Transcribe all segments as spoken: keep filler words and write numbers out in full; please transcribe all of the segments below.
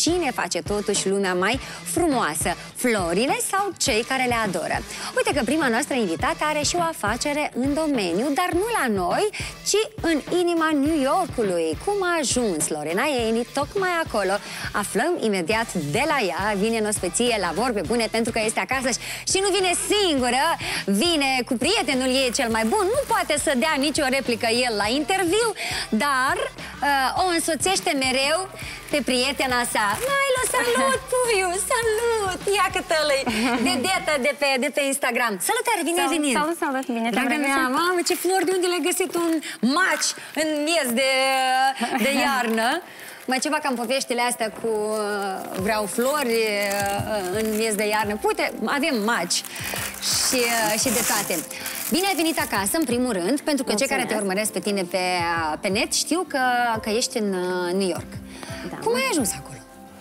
cine face totuși lumea mai frumoasă, florile sau cei care le adoră. Uite că prima noastră invitată are și o afacere în domeniu, dar nu la noi, ci în inima New Yorkului. Cum a ajuns Lorena Ieni tocmai acolo? Aflăm imediat de la ea. Vine în ospeție la vorbe bune pentru că este acasă și nu vine singură, vine cu prietenul ei cel mai bun. Nu poate să dea nicio replică el la interviu, dar uh, o însoțește mereu pe prietena sa. Milo, salut, puiu, salut! Ia că tălăi, vedeta de pe, de pe Instagram. Salutare, bine ai venit! Salut, salut, bine te-am Dragă mea, mamă, ce flori, de unde le-ai găsit un match în miez de, de iarnă? Mai ceva cam poveștile astea cu uh, vreau flori uh, în miez de iarnă. Uite, avem match și, uh, și de toate. Bine ai venit acasă, în primul rând, pentru că Mulțumesc. Cei care te urmăresc pe tine pe, pe net știu că, că ești în uh, New York. Da. Cum ai ajuns acolo?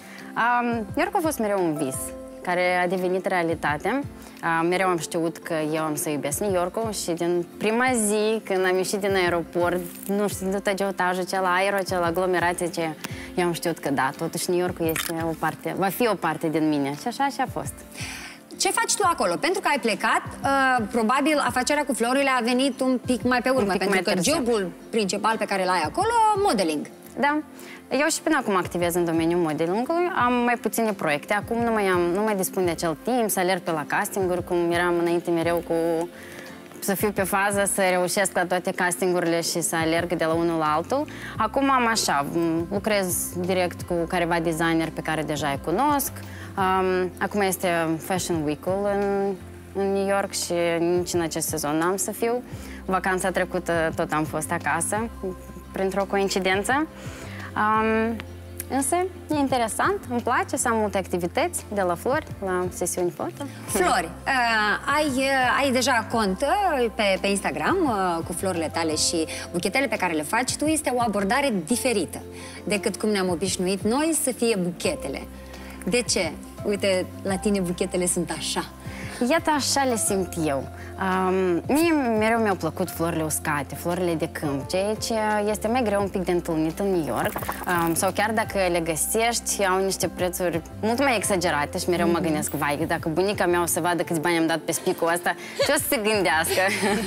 Um, New York a fost mereu un vis care a devenit realitate. Uh, mereu am știut că eu am să iubesc New York-ul și din prima zi, când am ieșit din aeroport, nu știu, tot agitajul, acela aerul, acela aglomerație, ce eu am știut că da, totuși New York-ul este o parte, va fi o parte din mine. Și așa și a fost. Ce faci tu acolo? Pentru că ai plecat, uh, probabil afacerea cu florile a venit un pic mai pe urmă, pentru că târziu. Jobul principal pe care l-ai acolo, modeling. Da. Eu și până acum activez în domeniul modelingului, am mai puține proiecte. Acum nu mai, am, nu mai dispun de acel timp să alerg pe la castinguri, cum eram înainte mereu cu să fiu pe fază, să reușesc la toate castingurile și să alerg de la unul la altul. Acum am așa, lucrez direct cu careva designer pe care deja îi cunosc. Um, acum este Fashion Week-ul în, în New York și nici în acest sezon n-am să fiu. Vacanța trecută tot am fost acasă, printr-o coincidență. Um, însă e interesant, îmi place să am multe activități, de la flori la sesiuni foto. Flori, uh, ai, uh, ai deja cont uh, pe, pe Instagram uh, cu florile tale și buchetele pe care le faci tu. Este o abordare diferită decât cum ne-am obișnuit noi să fie buchetele. De ce? Uite, la tine buchetele sunt așa. Iată, așa le simt eu. Um, mie mereu mi-au plăcut florile uscate, florile de câmp, ceea ce este mai greu un pic de întâlnit în New York. Um, sau chiar dacă le găsești, au niște prețuri mult mai exagerate și mereu mm-hmm. mă gândesc, vai, dacă bunica mea o să vadă câți bani am dat pe spicul ăsta, ce o să se gândească?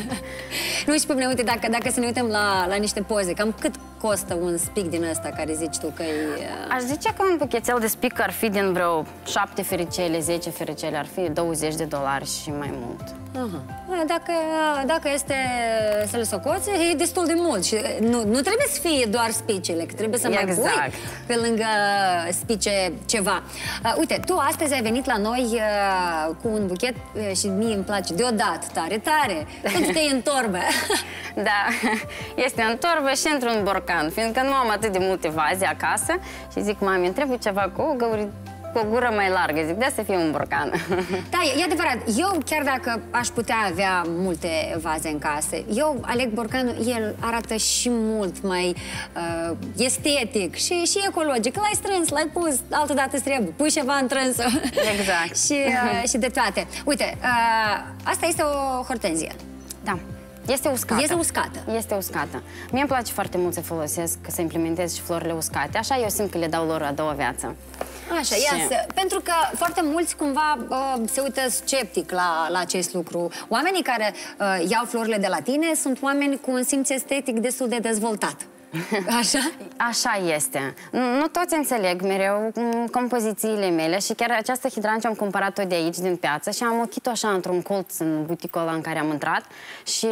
Nu, și pe mine, uite, dacă, dacă să ne uităm la, la niște poze, cam cât costă un spic din ăsta care zici tu că e... Uh... Aș zice că un buchetel de spic ar fi din vreo șapte fericele, zece fericele, ar fi douăzeci de dolari și mai mult. Aha. Dacă, dacă este să le socoți, e destul de mult și nu, nu trebuie să fie doar spicele, că trebuie să mai exact. pui pe lângă spice ceva. Uh, uite, tu astăzi ai venit la noi uh, cu un buchet uh, și mie îmi place deodată, tare, tare, pentru că e în torbă. Da, este în torbă și într-un borcan, fiindcă nu am atât de multe vaze acasă și zic, mami, îmi trebuie ceva cu o găuri, cu o gură mai largă, zic, de să fie un borcan. Da, e adevărat. Eu, chiar dacă aș putea avea multe vaze în casă, eu aleg borcanul, el arată și mult mai uh, estetic și, și ecologic. L-ai strâns, l-ai pus, altădată îți trebuie, pui ceva în trânsă. Exact. și, uh, și de toate. Uite, uh, asta este o hortenzie. Da. Este uscată. Este uscată. Este uscată. Mie îmi place foarte mult să folosesc, să implementez și florile uscate. Așa eu simt că le dau lor a doua viață. Așa, și... ia, pentru că foarte mulți cumva uh, se uită sceptic la, la acest lucru. Oamenii care uh, iau florile de la tine sunt oameni cu un simț estetic destul de dezvoltat. Așa? Așa este. Nu toți înțeleg mereu compozițiile mele și chiar această hidranță am cumpărat-o de aici, din piață, și am ochit-o așa într-un colț în buticul ăla în care am intrat și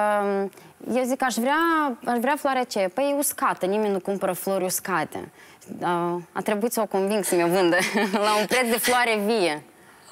eu zic, aș vrea, aș vrea floarea aceea. Păi e uscată, nimeni nu cumpără flori uscate. A trebuit să o conving să mi-o vândă la un preț de floare vie.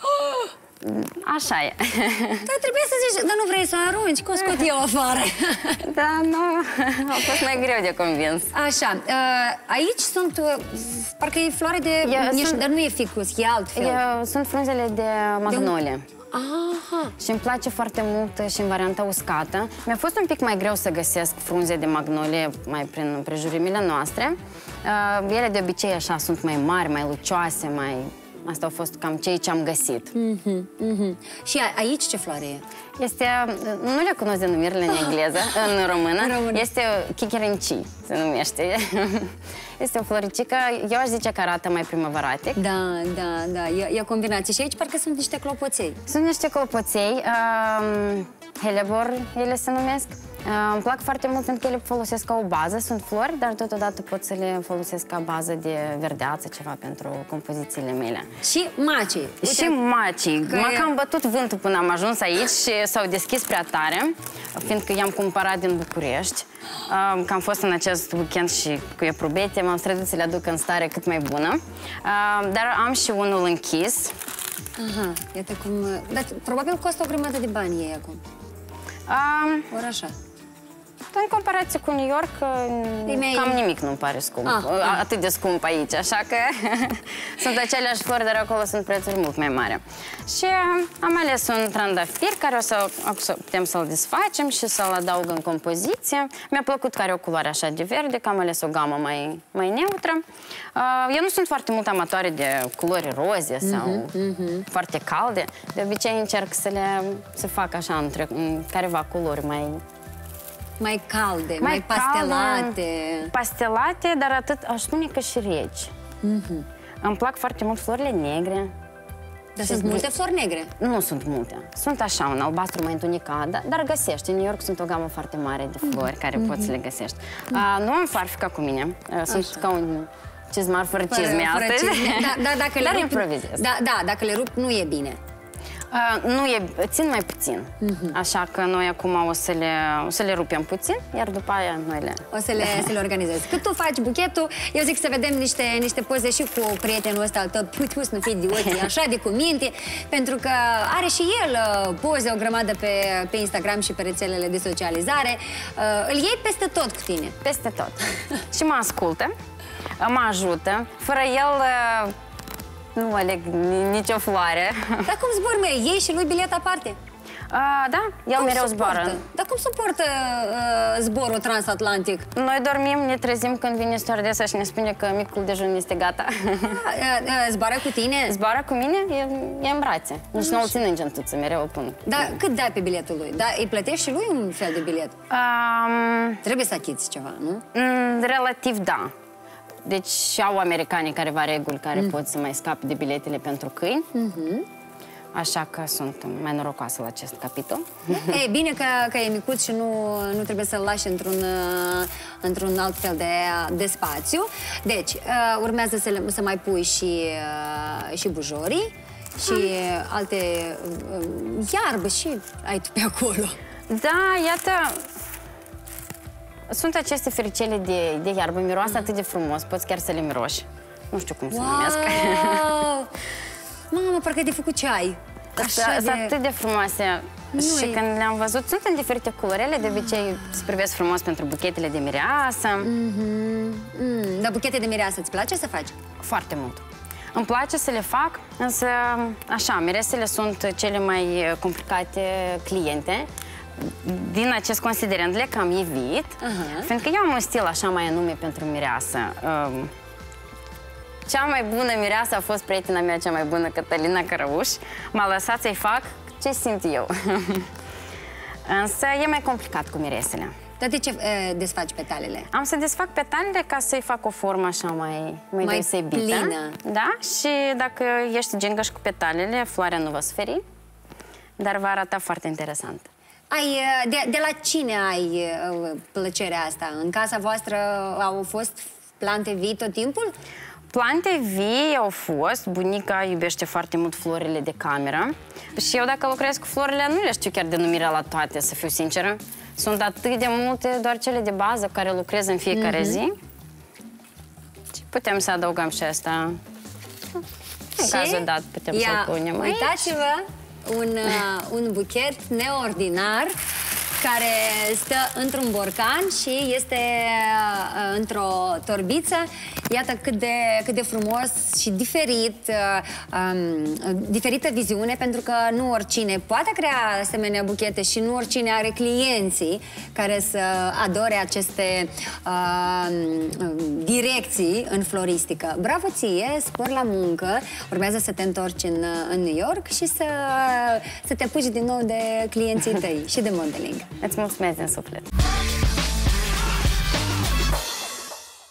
Așa e. Da, trebuie să zici, dar nu vrei să o arunci, că o scot eu afară. Da, nu, a fost mai greu de convins. Așa, aici sunt, parcă e floare de, dar nu e ficus, e altfel. Sunt frunzele de magnolie. Aha. Și îmi place foarte mult și în varianta uscată. Mi-a fost un pic mai greu să găsesc frunze de magnolie mai prin împrejurimile noastre. Ele de obicei așa sunt mai mari, mai lucioase, mai... Asta a fost cam cei ce am găsit. Mm-hmm, mm-hmm. Și a, aici ce floare e? Este, nu le cunosc denumirile în engleză, în română. În română. Este chicherenci, se numește. Este o floricică, eu aș zice că arată mai primăvăratic. Da, da, da, e, e o combinație. Și aici parcă sunt niște clopoței. Sunt niște clopoței, um, helebor, ele se numesc. Uh, îmi plac foarte mult pentru că ele folosesc ca o bază, sunt flori, dar totodată pot să le folosesc ca bază de verdeață, ceva pentru compozițiile mele. Și macii. Uite, și macii. M-a cam bătut vântul până am ajuns aici și s-au deschis prea tare, fiindcă i-am cumpărat din București. Uh, că am fost în acest weekend și cu eprubete, m-am străduit să le aduc în stare cât mai bună. Uh, dar am și unul închis. Aha, iată cum... Dar probabil costă o grămadă de bani ei acum. Uh, Ori așa. În comparație cu New York, mai... cam nimic nu-mi pare scump. Ah, atât de scump aici, așa că sunt aceleași flori, dar acolo sunt prețuri mult mai mari. Și am ales un trandafir care o să, o să putem să-l desfacem și să-l adaug în compoziție. Mi-a plăcut că are o culoare așa de verde, că am ales o gamă mai, mai neutră. Eu nu sunt foarte mult amatoare de culori roze sau mm-hmm, mm-hmm. foarte calde. De obicei încerc să le să fac așa între careva culori mai... Mai calde, mai, mai pastelate. Calde, pastelate, dar atât, aș spune că și reci. Mm-hmm. Îmi plac foarte mult florile negre. Dar sunt multe flori negre? Nu sunt multe. Sunt așa, un albastru mai întunecat, dar, dar găsești. În New York sunt o gamă foarte mare de flori mm-hmm. care poți să le găsești. Mm-hmm. uh, nu am farfica cu mine. Uh, sunt așa. Ca un cizmar fără cizme astăzi. Da, da, dacă dar le rup, improvizez. Da, da, dacă le rup, nu e bine. Uh, nu e, țin mai puțin, uh-huh. așa că noi acum o să, le, o să le rupem puțin, iar după aia noi le... O să le, să le organizezi. Cât tu faci buchetul, eu zic să vedem niște, niște poze și cu prietenul ăsta al tău, pui, să nu fii idiot, așa de cu minte, pentru că are și el uh, poze o grămadă pe, pe Instagram și pe rețelele de socializare. Uh, îl iei peste tot cu tine. Peste tot. Și mă ascultă, mă ajută, fără el... Uh, Nu aleg nicio floare. Dar cum zbori, măi? Iei și lui bilet aparte? Uh, da, el cum mereu zboară. Dar cum suportă uh, zborul transatlantic? Noi dormim, ne trezim când vine stewardesa și ne spune că micul dejun este gata. Uh, uh, zboară cu tine? Zboară cu mine, e, e în brațe. Nici nu-l țin în gentuță, mereu îl pun. Dar cât dai pe biletul lui? Da, îi plătești și lui un fel de bilet? Um, Trebuie să achizi ceva, nu? Mm, relativ, da. Deci au americanii careva reguli care mm. pot să mai scape de biletele pentru câini. Mm-hmm. Așa că sunt mai norocoasă la acest capitol. E bine că, că e micuț și nu, nu trebuie să-l lași într-un într-un alt fel de, de spațiu. Deci, urmează să, le, să mai pui și, și bujorii și mm. alte iarbă și ai tu pe acolo. Da, iată... Sunt aceste fericele de, de iarbă, miroase mm. atât de frumos, poți chiar să le miroși. Nu știu cum wow. se numesc. Mamă, parcă ai de făcut ceai. Sunt de... atât de frumoase. Nu și e... când le-am văzut, sunt în diferite culori, de obicei se privesc frumos pentru buchetele de mireasă. Mm-hmm. mm. Dar buchete de mireasă îți place să faci? Foarte mult. Îmi place să le fac, însă, așa, miresele sunt cele mai complicate cliente. Din acest considerent le cam evit, uh-huh. pentru că eu am un stil așa mai anume pentru mireasă. Um, cea mai bună mireasă a fost prietena mea cea mai bună, Cătălina Cărăuș. M-a lăsat să-i fac ce simt eu. Însă e mai complicat cu miresele. Dar de ce e, desfaci petalele? Am să desfac petalele ca să-i fac o formă așa mai, mai, mai deosebită. Plină. Da? Și dacă ești gingăș cu petalele, floarea nu va suferi, dar va arata foarte interesant. Ai, de, de la cine ai plăcerea asta? În casa voastră au fost plante vii tot timpul? Plante vii au fost. Bunica iubește foarte mult florile de cameră. Și eu dacă lucrez cu florile, nu le știu chiar denumirea la toate, să fiu sinceră. Sunt atât de multe, doar cele de bază cu care lucrez în fiecare mm-hmm. zi. Și putem să adăugăm și asta. În și cazul dat putem să-l punem aici. Uitați-vă! Un, uh, un buchet neordinar care stă într-un borcan și este uh, într-o torbiță. Iată cât de, cât de frumos și diferit, uh, um, diferită viziune, pentru că nu oricine poate crea asemenea buchete și nu oricine are clienții care să adore aceste uh, direcții în floristică. Bravo ție, spor la muncă, urmează să te întorci în, în New York și să, să te apuci din nou de clienții tăi și de modeling. Îți mulțumesc din suflet!